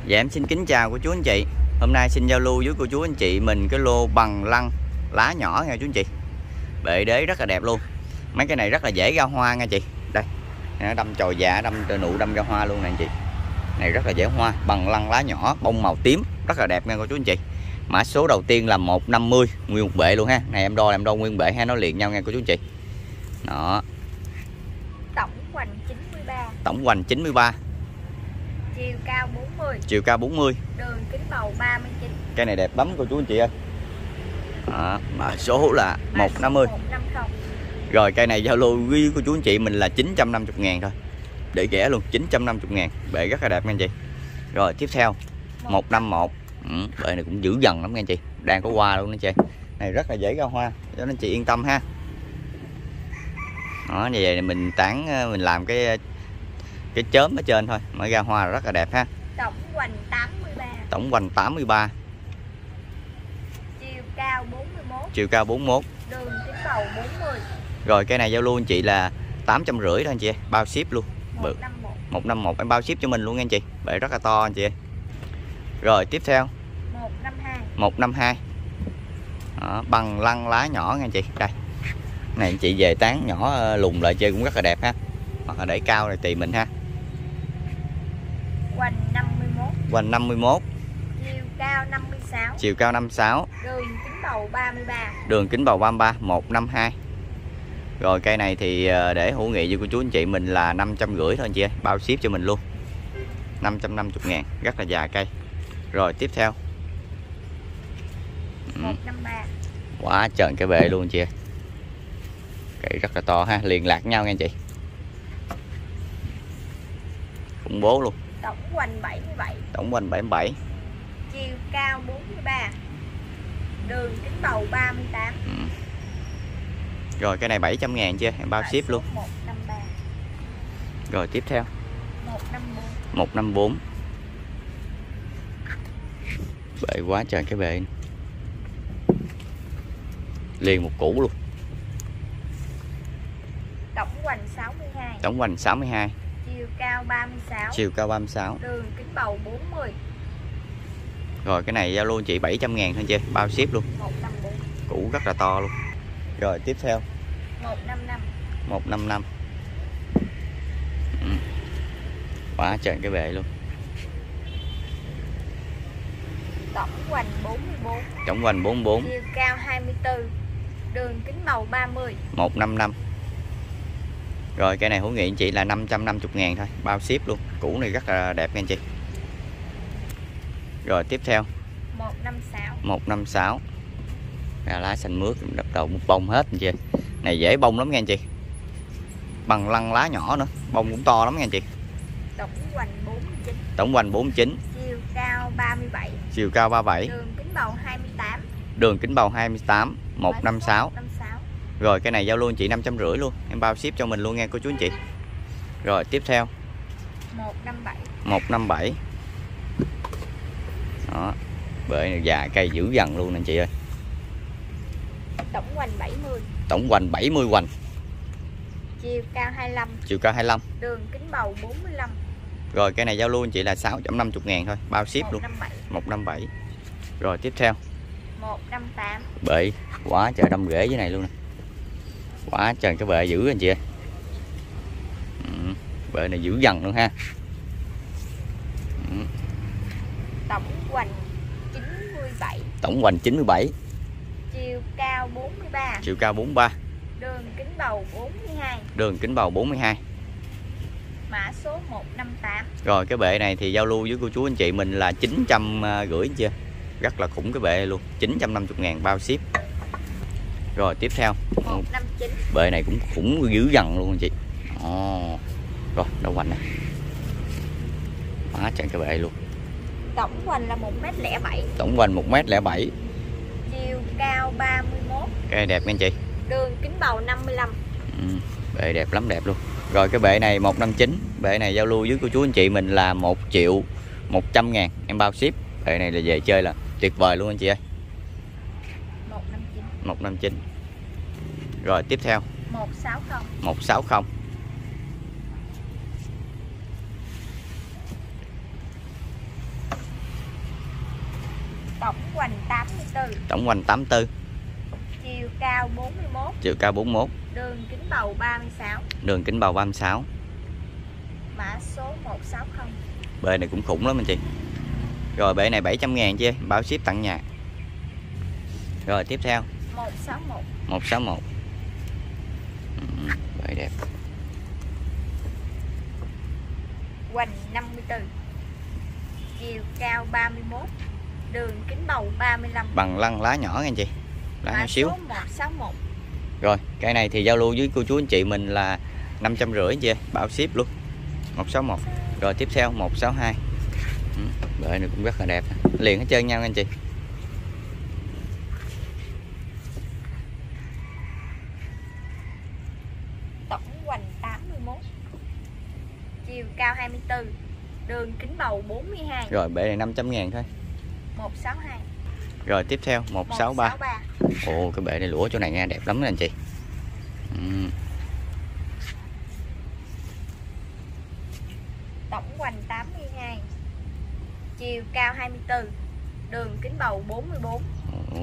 Dạ em xin kính chào cô chú anh chị. Hôm nay xin giao lưu với cô chú anh chị mình cái lô bằng lăng lá nhỏ nha chú anh chị. Bệ đế rất là đẹp luôn. Mấy cái này rất là dễ ra hoa nha chị. Đây, nó đâm chồi dạ, đâm nụ đâm ra hoa luôn nè anh chị. Này rất là dễ hoa, bằng lăng lá nhỏ, bông màu tím, rất là đẹp nha cô chú anh chị. Mã số đầu tiên là 150, nguyên một bệ luôn ha. Này em đo nguyên bệ ha, nó liền nhau nha cô chú anh chị. Đó. Tổng hoành 93. Tổng hoành 93. Chiều cao 40. Chiều cao 40. Đường kính bầu 39. Cái này đẹp lắm cô chú anh chị ơi. Đó, mã số là 150. 150. Rồi cây này giao lưu với cô chú anh chị mình là 950.000 thôi. Để rẻ luôn, 950.000. Bệ rất là đẹp nha anh chị. Rồi tiếp theo 151. Bệ này cũng dữ dần lắm nha anh chị. Đang có hoa luôn đó chị. Này rất là dễ ra hoa, cho nên chị yên tâm ha. Đó, như vậy mình tán, mình làm cái chớm ở trên thôi mới ra hoa rất là đẹp ha. Tổng hoành 83. Tổng hoành 83. Chiều cao 41. Chiều cao 41. Đường kính bầu 40. Rồi cây này giao lưu anh chị là 850 thôi anh chị, bao ship luôn. 151. 151 em bao ship cho mình luôn nha anh chị. Bệ rất là to anh chị. Rồi tiếp theo 152. 152. Đó, bằng lăng lá nhỏ nha anh chị. Đây. Này anh chị về tán nhỏ lùn lại chơi cũng rất là đẹp ha. Hoặc là để cao này tùy mình ha. Hoành 51. Hoành 51. Chiều cao 56. Chiều cao 56. Đường kính bầu 33. Đường kính bầu 33. 152. Rồi cây này thì để hữu nghị với cô chú anh chị mình là 550 thôi anh chị ơi, bao ship cho mình luôn. 550.000, rất là dài cây. Rồi tiếp theo 153. Quá trời cái bệ luôn anh chị ơi. Cây rất là to ha, liền lạc nhau nha anh chị. Khủng bố luôn. Tổng hoành 77. Tổng hoành 77. Chiều cao 43. Đường kính bầu 38. Rồi cái này 700.000 chưa, em bao ship luôn. 153. Rồi tiếp theo 154. 154. Bệ quá trời cái bệ. Liền một củ luôn. Tổng hoành 62. Tổng hoành 62. Chiều cao 36. Chiều cao 36. Đường kính bầu 40. Rồi cái này giao luôn chị 700.000 thôi chị, bao ship luôn. 154. Củ rất là to luôn. Rồi tiếp theo 155. 155. Quá trời cái bệ luôn. Tổng hoành 44. Tổng hoành 44. Chiều cao 24. Đường kính bầu 30. 155. Rồi cây này hữu nghị anh chị là 550.000 thôi, bao ship luôn. Củ này rất là đẹp nha anh chị. Rồi tiếp theo 156. 156. Ra lá xanh mướt, đập đầu một bông hết anh chị. Này dễ bông lắm nha anh chị. Bằng lăng lá nhỏ nữa, bông cũng to lắm nha anh chị. Tổng hoành 49. Tổng hoành 49. Chiều cao 37. Chiều cao 37. Đường kính bầu 28. Đường kính bầu 28. 156. 156. Rồi cái này giao luôn chị 550 luôn, em bao ship cho mình luôn nha cô chú anh chị. Rồi tiếp theo 157. 157. Đó. Bệ này già cây dữ dằn luôn anh chị ơi. Tổng hoành 70. Tổng hoành 70 hoành. Chiều cao 25. Chiều cao 25. Đường kính bầu 45. Rồi cái này giao luôn chị là 650.000 thôi, bao ship 157. luôn. 157. Rồi tiếp theo 158. bệ quá trời đâm rễ dưới này luôn nè. Quá trời cái bệ dữ anh chị ơi. Bệ này dữ dằn luôn ha. Tổng hoành 97. Tổng hoành 97. Chiều cao 43. Chiều cao 43. Đường kính bầu 42. Đường kính bầu 42. Mã số 158. Rồi cái bệ này thì giao lưu với cô chú anh chị mình là 950 chưa. Rất là khủng cái bệ này luôn, 950.000 bao ship. Rồi tiếp theo 159. bệ này cũng khủng dữ dằn luôn anh chị. Rồi đâu hoành nè. Quá trời cái bệ luôn. Tổng hoành là 1m07. Tổng hoành 1m07. Chiều cao 31. Cái này đẹp nha anh chị. Đường kính bầu 55. Bệ đẹp lắm, đẹp luôn. Rồi cái bệ này 159. Bệ này giao lưu với cô chú anh chị mình là 1.100.000 em bao ship. Bệ này là về chơi là tuyệt vời luôn anh chị ơi. 159. 159. Rồi tiếp theo 160. 160. hoành 84, tổng hoành 84, chiều cao 41, chiều cao 41, đường kính bầu 36, đường kính bầu 36. mã số 160. Bệ này cũng khủng lắm anh chị. Rồi bệ này 700.000 chị ơi, bao ship tặng nhà. Rồi tiếp theo 161, 161. Bệ đẹp. hoành 54, chiều cao 31, đường kính bầu 35, Bằng lăng lá nhỏ nha anh chị, lá nhỏ mã xíu. số 161. Rồi cái này thì giao lưu với cô chú anh chị mình là 550 chị ơi, bao ship luôn. 161. Rồi tiếp theo 162. Bệ này cũng rất là đẹp, liền hết trơn nhau anh chị. Tổng hoành 81, chiều cao 24, đường kính bầu 42, Rồi bệ này 500.000 thôi. 162, Rồi tiếp theo 163. 163. Ồ cái bệ này lũa chỗ này nghe đẹp lắm đó anh chị. Tổng hoành 82, chiều cao 24, đường kính bầu 44, Ồ,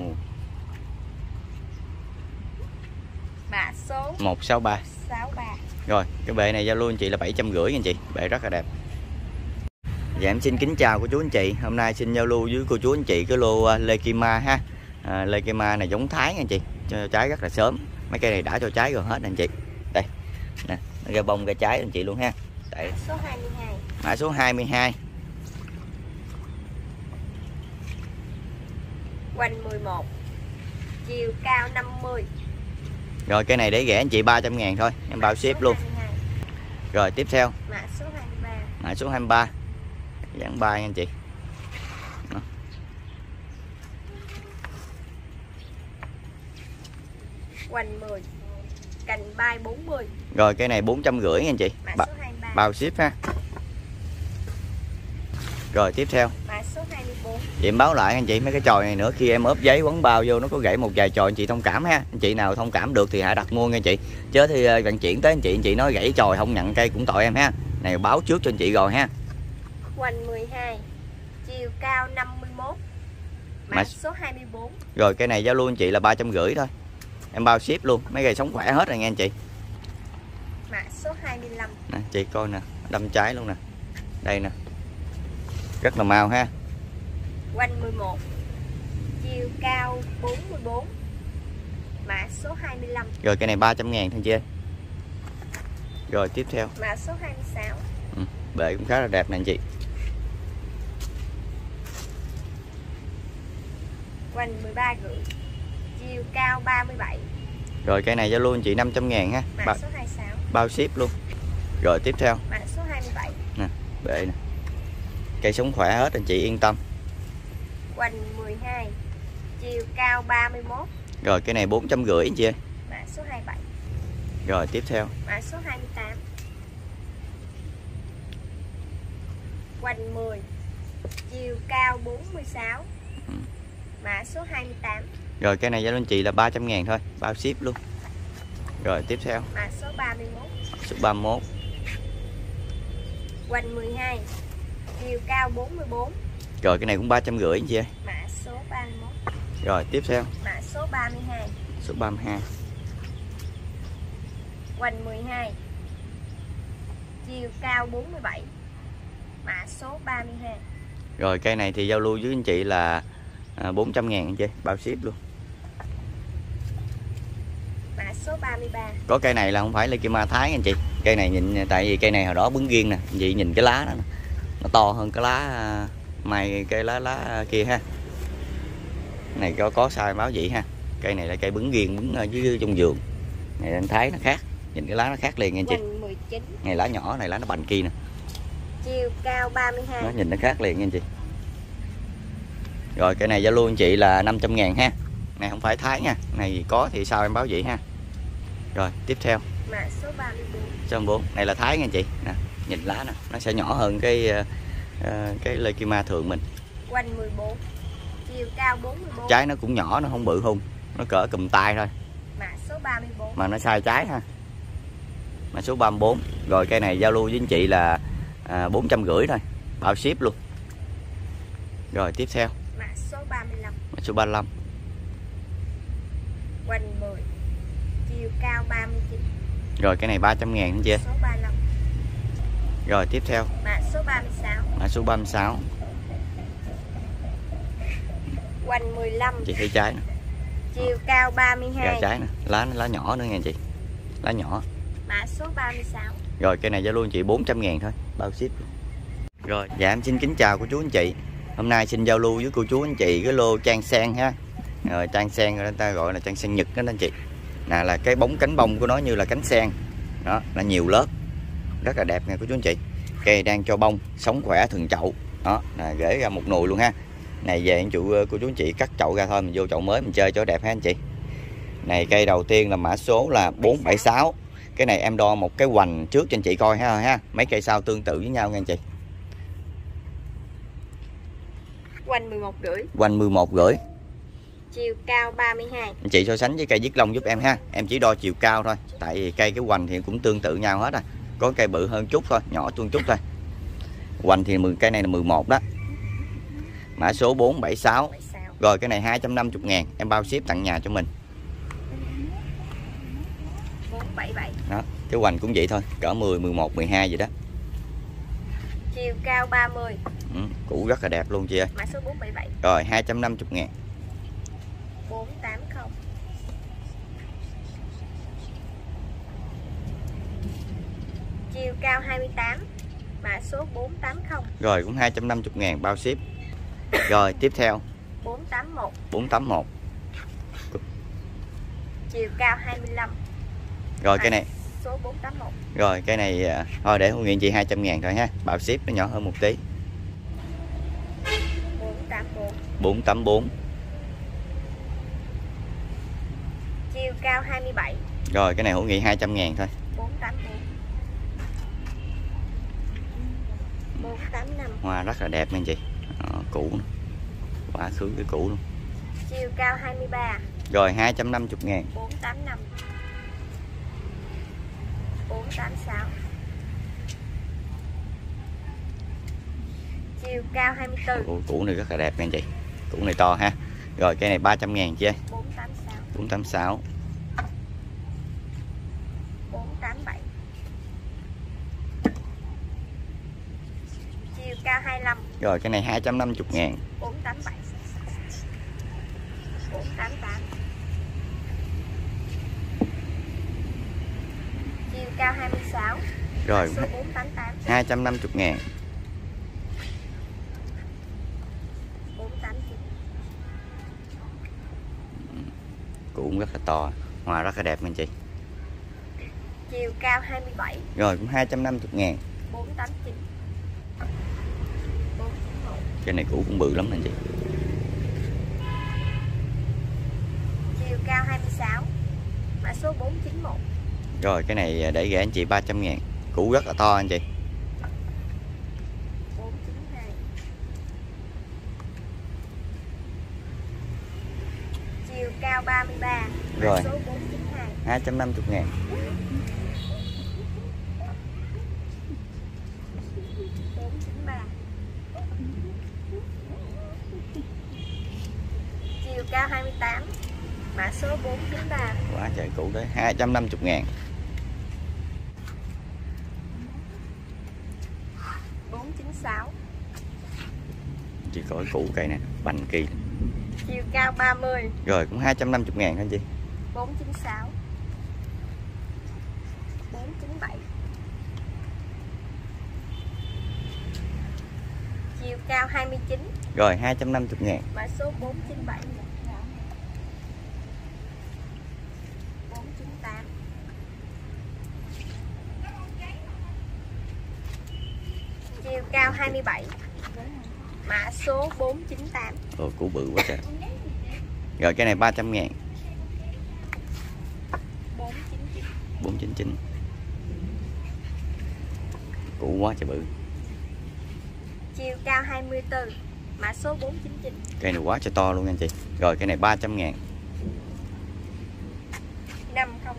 mã số 163. 63. Rồi cái bệ này giao lưu anh chị là 750 anh chị, bệ rất là đẹp. Dạ em xin kính chào cô chú anh chị. Hôm nay xin giao lưu với cô chú anh chị cái lô Lê Kim Ma ha. Lê Kim Ma này giống Thái nha anh chị, cho trái rất là sớm. Mấy cây này đã cho trái rồi hết anh chị. Đây nè, nó ra bông ra trái anh chị luôn ha. Đây. Số 22, Mã số 22. hoành 11, chiều cao 50. Rồi cây này để rẻ anh chị 300.000 thôi, em bao ship luôn. 22, Rồi tiếp theo mã số 23, mã số 23. Dán ba nha anh chị. Đó. hoành 10, cành bay 40, Rồi cây này 450 nha anh chị. mã số 23, Bao ship ha. Rồi tiếp theo mã số 24, chị em báo lại anh chị mấy cái chòi này nữa, khi em ốp giấy quấn bao vô nó có gãy một vài chòi anh chị thông cảm ha. Anh chị nào thông cảm được thì hãy đặt mua nha anh chị, chứ thì vận chuyển tới anh chị nói gãy chòi không nhận cây cũng tội em ha. Này báo trước cho anh chị rồi ha. hoành 12, chiều cao 51, mã số 24, Rồi cây này giao lưu anh chị là 350 thôi, em bao ship luôn, mấy cây sống khỏe hết rồi nha anh chị. mã số 25, Nè chị coi nè, đâm trái luôn nè, đây nè, rất là mau ha. hoành 11, chiều cao 44, mã số 25, Rồi cây này 300.000 thôi chị ơi. Rồi tiếp theo mã số 26, bệ cũng khá là đẹp nè anh chị. hoành 13 rưỡi, chiều cao 37, Rồi cây này giao lưu anh chị 500.000 ha, mã số 26, bao ship luôn. Rồi tiếp theo mã số 27, nè, bệ nè, cây sống khỏe hết anh chị yên tâm. hoành 12, chiều cao 31, Rồi cái này 450 anh chị ơi. mã số 27, Rồi tiếp theo mã số 28, hoành 10, chiều cao 46, mã số 28, rồi cái này giao lưu anh chị là 300.000 thôi, bao ship luôn. Rồi tiếp theo mã số 31, số 31. hoành 12, chiều cao 44, Rồi cái này cũng 350 anh chị ơi. mã số 31, Rồi tiếp theo mã số 32, số 32. hoành 12, chiều cao 47, mã số 32, Rồi cây này thì giao lưu với anh chị là 400.000 anh chị, bao ship luôn. mã số 33, Có cây này là không phải là Kim Ma Thái anh chị. Cây này nhìn, tại vì cây này hồi đó bứng riêng nè, anh chị nhìn cái lá đó nè, nó to hơn cái lá mai cây lá kia ha. Này có sai báo vậy ha. Cây này là cây bứng riêng, bứng ở dưới trong vườn. Này anh Thái nó khác, nhìn cái lá nó khác liền nha anh chị. hoành 19, Này lá nhỏ, này lá nó bành kia nè, chiều cao 32, nó nhìn nó khác liền nha anh chị. Rồi cây này giao lưu anh chị là 500.000 ha. Này không phải Thái nha, này có thì sao em báo vậy ha. Rồi tiếp theo mã số 34, 140. Này là Thái nha anh chị nè, nhìn lá nè, nó sẽ nhỏ hơn cái Lê Kim Ma thường mình. hoành 14, chiều cao 44, Trái nó cũng nhỏ, nó không bự hung, nó cỡ cùm tay thôi, mã số 34, mà nó sai trái ha. Mã số 34. Rồi cây này giao lưu với anh chị là 450 thôi, bao ship luôn. Rồi tiếp theo Mã số 35. Mã số 35. Quanh 10. Chiều cao 39. Rồi cái này 300.000 anh chị. Số 35. Rồi tiếp theo. Mã số 36. Mã số 36. Quanh 15. Chị thấy trái nè. Chiều cao 32. Gà trái nè, lá nhỏ nữa nha chị. Lá nhỏ. Mã số 36. Rồi cây này giá luôn chị 400.000 thôi, bao ship. Rồi, dạ em xin kính chào cô chú anh chị. Hôm nay xin giao lưu với cô chú anh chị cái lô trang sen ha. Rồi trang sen người ta gọi là trang sen Nhật đó anh chị. Nè là cái cánh bông của nó như là cánh sen. Đó, là nhiều lớp. Rất là đẹp nha cô chú anh chị. Cây đang cho bông, sống khỏe thường chậu. Đó, là gửi ra một nùi luôn ha. Này về anh cô chú anh chị cắt chậu ra thôi, mình vô chậu mới mình chơi cho đẹp ha anh chị. Này cây đầu tiên là mã số là 476. Cái này em đo một cái hoành trước cho anh chị coi ha. Mấy cây sau tương tự với nhau nha anh chị. Quanh 11 rưỡi. Quanh 11 rưỡi. Chiều cao 32. Anh chị so sánh với cây viết lông giúp em ha. Em chỉ đo chiều cao thôi. Tại vì cây cái hoành thì cũng tương tự nhau hết à. Có cây bự hơn chút thôi, nhỏ hơn chút thôi. Hoành thì cây này là 11 đó. Mã số 476. Rồi cái này 250.000, em bao ship tặng nhà cho mình. 477. Đó, cái hoành cũng vậy thôi, cỡ 10, 11, 12 vậy đó. Chiều cao 30. Củ rất là đẹp luôn chị ơi. Mã số 477. Rồi 250.000. 480. Chiều cao 28. Mã số 480. Rồi cũng 250.000 bao ship. Rồi tiếp theo 481. 481. Chiều cao 25. Rồi cái này số 481. Rồi cái này thôi để Hương Nghiện chị 200.000 thôi ha. Bao ship nó nhỏ hơn một tí. 484. 484. Chiều cao 27. Rồi cái này Hữu Nghị 200.000 thôi. 484. 485. Hoa rất là đẹp nha anh chị. Cũ nữa. Quá khứ cái cũ luôn. Chiều cao 23. Rồi 250.000. 485. 486. Chiều cao 24. Củ này rất là đẹp nha anh chị. Củ này to ha. Rồi cây này 300.000 chị ơi. 486. 486. 487. Chiều cao 25. Rồi cái này 250.000. 487. 488. Chiều cao 26. Rồi số 488. 250.000. 489. Củ cũng rất là to, hoa rất là đẹp nha anh chị. Chiều cao 27. Rồi cũng 250.000. 489. 491. Cái này củ cũng bự lắm anh chị. Chiều cao 26. Mã số 491. Rồi cái này để gửi anh chị 300.000. Củ rất là to anh chị. 492. Chiều cao 33. Rồi. Mã số 492. 250.000. 493. Chiều cao 28. Mã số 493. Quá trời củ đấy, 250.000. 496. Chị coi củ cây nè, bành kỳ. Chiều cao 30. Rồi cũng 250.000 anh chị. 496. 497. Chiều cao 29. Rồi 250.000. Mã số 497. 498. Chiều cao 27. Mã số 498. Củ bự quá trời. Rồi cái này 300.000. 499. 499. Củ quá trời bự. Chiều cao 24. Mã số 499. Cây này quá trời to luôn anh chị. Rồi cái này 300.000. 500.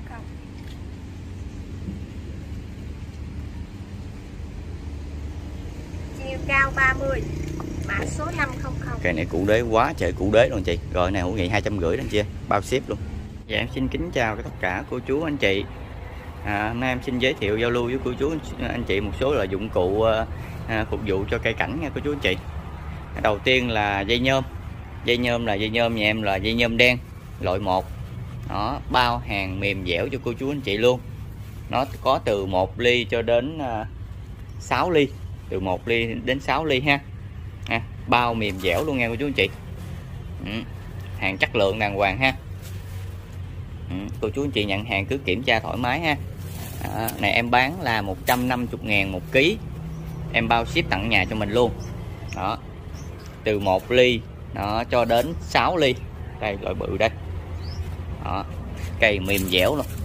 Chiều cao 30. Mã số 500. Cây này củ đế quá trời củ đế luôn chị. Rồi này Hữu Nghị 250 anh chị ơi, bao ship luôn. Dạ em xin kính chào tất cả cô chú anh chị. Hôm nay em xin giới thiệu giao lưu với cô chú anh chị một số là dụng cụ phục vụ cho cây cảnh nha cô chú anh chị. Đầu tiên là dây nhôm. Dây nhôm là dây nhôm nhà em là dây nhôm đen loại 1. Nó bao hàng mềm dẻo cho cô chú anh chị luôn. Nó có từ 1 ly cho đến 6 ly, từ 1 ly đến 6 ly ha. Bao mềm dẻo luôn nha cô chú anh chị. Hàng chất lượng đàng hoàng ha. Cô chú anh chị nhận hàng cứ kiểm tra thoải mái ha. Này em bán là 150.000 một ký, em bao ship tặng nhà cho mình luôn đó, từ 1 ly đó cho đến 6 ly. Đây loại bự đây đó, cây mềm dẻo luôn.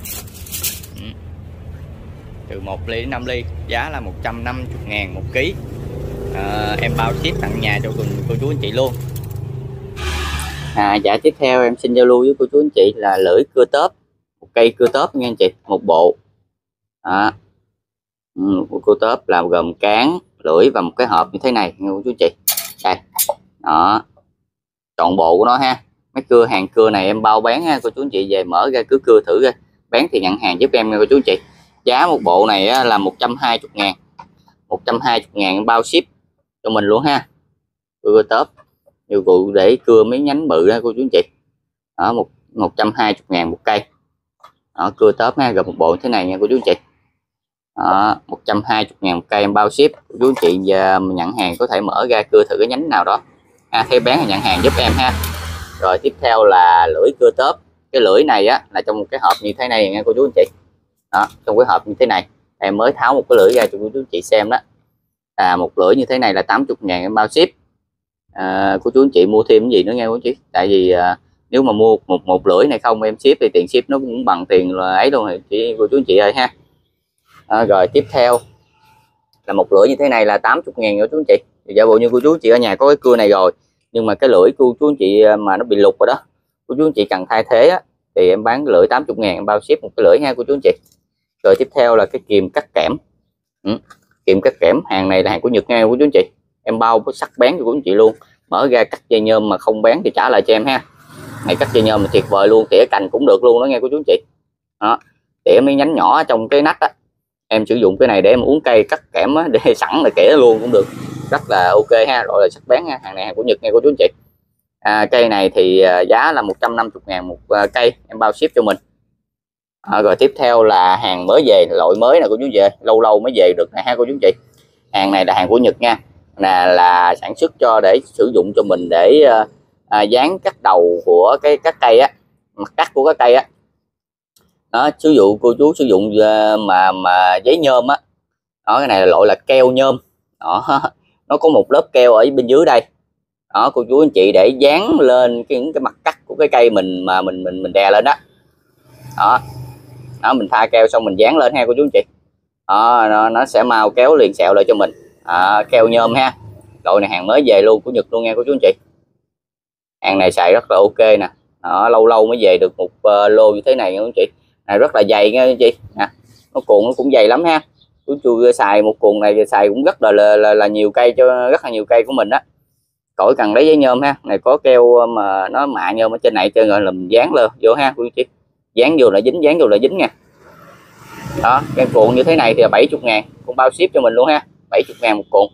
Từ 1 ly đến 5 ly giá là 150.000 một ký. Em bao ship tặng nhà cho cô chú anh chị luôn. Dạ tiếp theo em xin giao lưu với cô chú anh chị là lưỡi cưa tớp, một cây cưa tớp nha anh chị, một bộ. Một cưa tớp là gồm cán, lưỡi và một cái hộp như thế này nha cô chú anh chị. Đây đó, trọn bộ của nó ha. Mấy cưa hàng cưa này em bao bán ha cô chú anh chị, về mở ra cứ cưa thử ra, bán thì nhận hàng giúp em nha cô chú anh chị. Giá một bộ này là 120.000, 120.000 em bao ship cho mình luôn ha. Cưa tớp dụng cụ để cưa mấy nhánh bự đó cô chú anh chị. Đó, 120.000 một cây. Đó, cưa tớp ha, gồm một bộ như thế này nha cô chú anh chị. Đó, 120.000 một cây em bao ship. Cô chú anh chị giờ nhận hàng có thể mở ra cưa thử cái nhánh nào đó. Khi bán thì nhận hàng giúp em ha. Rồi tiếp theo là lưỡi cưa tớp. Cái lưỡi này á là trong một cái hộp như thế này nha cô chú anh chị. Đó, trong cái hộp như thế này em mới tháo một cái lưỡi ra cho cô chú anh chị xem đó. Một lưỡi như thế này là 80.000 em bao ship. Cô chú anh chị mua thêm cái gì nữa nghe cô chú, tại vì nếu mà mua một lưỡi này không em ship thì tiền ship nó cũng bằng tiền là ấy luôn rồi cô chú anh chị ơi ha. Rồi tiếp theo là một lưỡi như thế này là 80.000 cô chú anh chị. Thì giả bộ như cô chú anh chị ở nhà có cái cưa này rồi nhưng mà cái lưỡi cô chú anh chị mà nó bị lục rồi đó, cô chú anh chị cần thay thế á, thì em bán cái lưỡi 80.000 em bao ship một cái lưỡi ha cô chú anh chị. Rồi tiếp theo là cái kìm cắt kẽm. Kìm cắt kẽm hàng này là hàng của Nhật nha cô chú anh chị, em bao có sắt bén cho cô chú anh chị luôn. Mở ra cắt dây nhôm mà không bén thì trả lại cho em ha. Này cắt dây nhôm mà tuyệt vời luôn, tỉa cành cũng được luôn đó nghe cô chú anh chị. Đó, tỉa mấy nhánh nhỏ trong cái nách á, em sử dụng cái này để em uống cây cắt kẽm á, để sẵn là kẻ luôn cũng được, rất là ok ha. Rồi là sắt bén ha, hàng này hàng của Nhật nghe cô chú anh chị. Cây này thì giá là 150.000 một cây, em bao ship cho mình. Rồi tiếp theo là hàng mới về, loại mới nè cô chú về, lâu lâu mới về được nè ha cô chú anh chị. Hàng này là hàng của Nhật nha, là sản xuất cho để sử dụng cho mình để dán cắt đầu của cái cắt cây á, mặt cắt của cái cây á. Đó, sử dụng cô chú sử dụng mà giấy nhôm á. Đó, cái này là loại là keo nhôm. Đó, nó có một lớp keo ở bên dưới đây. Đó, cô chú anh chị để dán lên cái mặt cắt của cái cây mình mà mình đè lên đó. Đó, mình pha keo xong mình dán lên ha cô chú anh chị. Đó, nó sẽ mau kéo liền sẹo lại cho mình. Keo nhôm ha. Loại này hàng mới về luôn của Nhật luôn nha cô chú anh chị. Hàng này xài rất là ok nè. Đó, lâu lâu mới về được một lô như thế này nha cô chú anh chị. Này rất là dày nha cô chú anh chị. Nó cuộn nó cũng dày lắm ha. Chú xài một cuộn này xài cũng rất là nhiều cây, cho rất là nhiều cây của mình đó. Khỏi cần lấy giấy nhôm ha. Này có keo mà nó mạ nhôm ở trên này chơi rồi là mình dán lên vô ha cô chú anh chị. Dán vô là dính, dán vô là dính nha. Đó, cái cuộn như thế này thì là 70.000, cũng bao ship cho mình luôn ha. 70.000 một cuộn.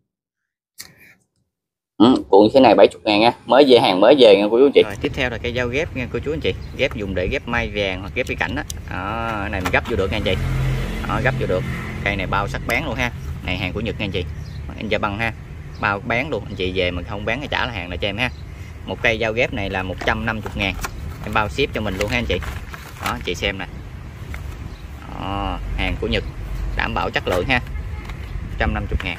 Cuộn như thế này 70.000 nha, mới về, hàng mới về nha cô chú anh chị. Rồi tiếp theo là cây dao ghép nha cô chú anh chị, ghép dùng để ghép mai vàng hoặc ghép cây cảnh á. Đó, này mình gấp vô được nha anh chị. Đó, gấp vô được. Cây này bao sắt bán luôn ha. Này hàng của Nhật nha anh chị. Anh Gia Băng ha. Bao bán luôn, anh chị về mà không bán thì trả lại hàng lại cho em ha. Một cây dao ghép này là 150.000. Em bao ship cho mình luôn ha anh chị. Đó, anh chị xem nè. Đó, hàng của Nhật, đảm bảo chất lượng ha. 150.000.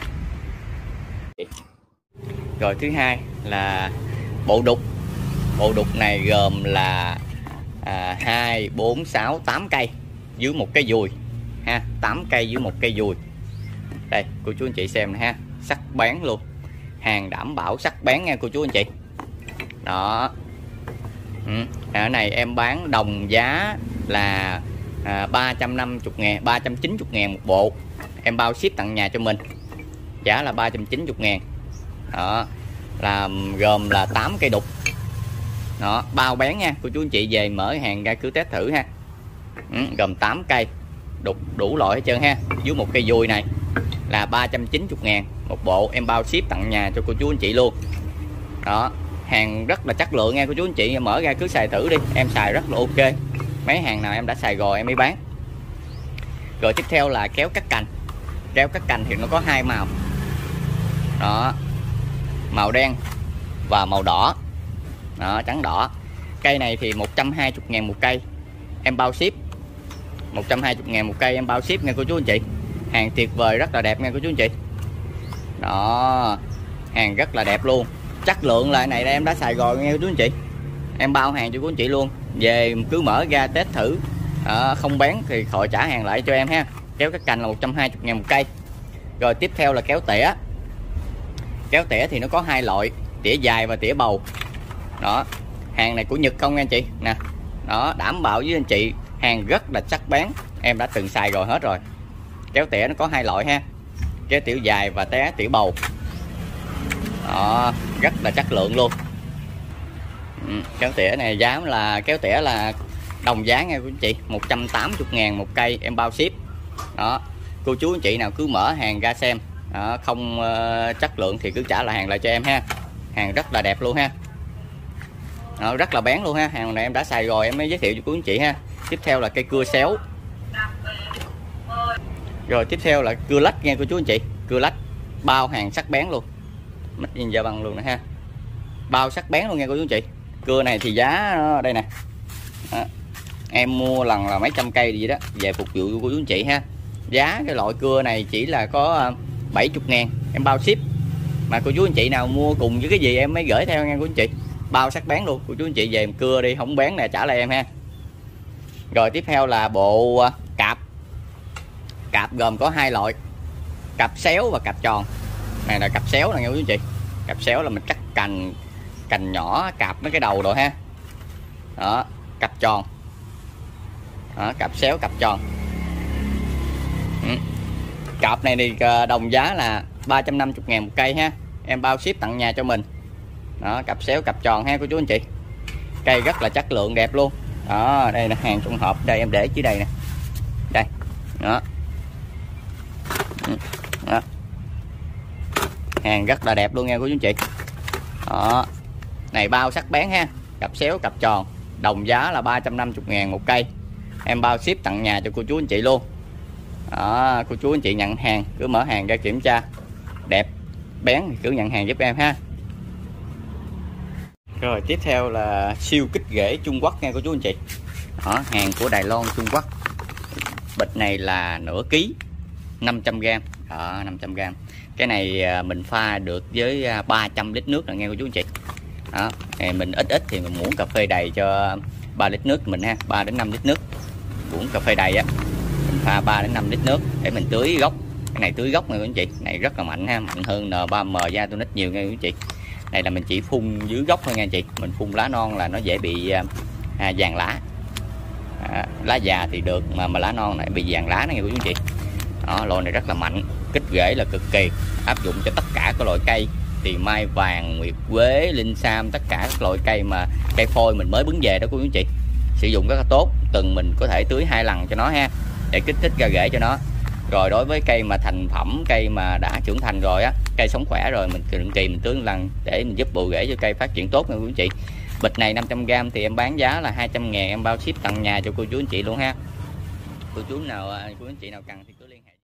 Rồi thứ hai là bộ đục. Bộ đục này gồm là 2, 4, 6, 8 cây dưới một cái dùi ha, 8 cây dưới một cây dùi. Đây cô chú anh chị xem nè ha, sắt bén luôn, hàng đảm bảo sắt bén nha cô chú anh chị. Đó, ở này em bán đồng giá là 350.000, 390.000 một bộ, em bao ship tặng nhà cho mình, giá là 390.000. Đó, là gồm là 8 cây đục. Đó, bao bán nha cô chú anh chị, về mở hàng ra cứ test thử ha. Gồm 8 cây đục đủ loại hết trơn ha. Với một cây dùi này là 390.000 một bộ, em bao ship tặng nhà cho cô chú anh chị luôn. Đó, hàng rất là chất lượng nha cô chú anh chị, mở ra cứ xài thử đi, em xài rất là ok. Mấy hàng nào em đã xài rồi em mới bán. Rồi tiếp theo là kéo cắt cành. Kéo cắt cành thì nó có 2 màu. Đó, màu đen và màu đỏ. Đó, trắng đỏ. Cây này thì 120.000 một cây, em bao ship. 120.000 một cây em bao ship nha cô chú anh chị. Hàng tuyệt vời, rất là đẹp nha cô chú anh chị. Đó, hàng rất là đẹp luôn. Chất lượng là này đây em đã xài rồi nha cô chú anh chị. Em bao hàng cho cô anh chị luôn. Về cứ mở ra test thử. Không bán thì khỏi trả hàng lại cho em ha. Kéo cắt cành là 120.000 một cây. Rồi tiếp theo là kéo tỉa. Kéo tỉa thì nó có 2 loại, tỉa dài và tỉa bầu. Đó, hàng này của Nhật không nha anh chị nè. Đó, đảm bảo với anh chị hàng rất là chắc bán, em đã từng xài rồi hết rồi. Kéo tỉa nó có 2 loại ha, kéo tỉa dài và tỉa bầu. Đó, rất là chất lượng luôn. Kéo tỉa này giá là kéo tỉa là đồng giá nha cô anh chị, 180.000 một cây, em bao ship. Đó, cô chú anh chị nào cứ mở hàng ra xem. Đó, không chất lượng thì cứ trả lại hàng lại cho em ha. Hàng rất là đẹp luôn ha. Đó, rất là bán luôn ha. Hàng này em đã xài rồi em mới giới thiệu cho cô anh chị ha. Tiếp theo là cây cưa xéo. Rồi tiếp theo là cưa lách nha cô chú anh chị. Cưa lách bao hàng sắc bén luôn, mất nhìn da băng luôn nè ha. Bao sắc bén luôn nha cô chú anh chị. Cưa này thì giá đây nè. Đó, em mua lần là mấy trăm cây gì đó về phục vụ của cô chú anh chị ha. Giá cái loại cưa này chỉ là có 70.000, em bao ship. Mà cô chú anh chị nào mua cùng với cái gì em mới gửi theo nha cô anh chị. Bao sắc bén luôn, cô chú anh chị về cưa đi, không bán nè trả lại em ha. Rồi tiếp theo là bộ cạp. Cạp gồm có 2 loại, cạp xéo và cạp tròn. Này là cạp xéo nè nha cô chú anh chị. Cạp xéo là mình cắt cành nhỏ, cạp mấy cái đầu rồi ha. Đó, cạp tròn. Đó, cạp xéo, cạp tròn. Cạp này thì đồng giá là 350.000 một cây ha, em bao ship tặng nhà cho mình. Đó, cặp xéo cặp tròn ha cô chú anh chị. Cây rất là chất lượng đẹp luôn. Đó, đây là hàng trong hộp, đây em để dưới đây nè. Đây. Đó. Đó. Hàng rất là đẹp luôn nha cô chú anh chị. Đó. Này bao sắc bén ha, cặp xéo cặp tròn, đồng giá là 350.000 một cây. Em bao ship tặng nhà cho cô chú anh chị luôn. Đó, cô chú anh chị nhận hàng cứ mở hàng ra kiểm tra đẹp bén thì cứ nhận hàng giúp em ha. Rồi tiếp theo là siêu kích rễ Trung Quốc nha cô chú anh chị. Đó, hàng của Đài Loan Trung Quốc. Bịch này là nửa ký, 500g. Đó, 500g. Cái này mình pha được với 300 lít nước là nghe cô chú anh chị. Đó, mình ít thì mình muỗng cà phê đầy cho 3 lít nước mình ha, 3 đến 5 lít nước. Muỗng cà phê đầy á, mình pha 3 đến 5 lít nước để mình tưới gốc. Cái này tưới gốc nha cô anh chị. Này rất là mạnh ha, mạnh hơn N3M da tonic nhiều nha cô anh chị. Này là mình chỉ phun dưới gốc thôi nha anh chị. Mình phun lá non là nó dễ bị vàng lá. Lá già thì được mà lá non này bị vàng lá này cô chú anh chị. Đó, loại này rất là mạnh, kích rễ là cực kỳ, áp dụng cho tất cả các loại cây, thì mai vàng, nguyệt quế, linh sam, tất cả các loại cây mà cây phôi mình mới bứng về đó cô chú anh chị. Sử dụng rất là tốt, tuần mình có thể tưới 2 lần cho nó ha, để kích thích ra rễ cho nó. Rồi đối với cây mà thành phẩm, cây mà đã trưởng thành rồi á, cây sống khỏe rồi, mình định kỳ mình tưới 1 lần để mình giúp bộ rễ cho cây phát triển tốt nha quý anh chị. Bịch này 500g thì em bán giá là 200.000, em bao ship tặng nhà cho cô chú anh chị luôn ha. Cô chú nào, cô anh chị nào cần thì cứ liên hệ.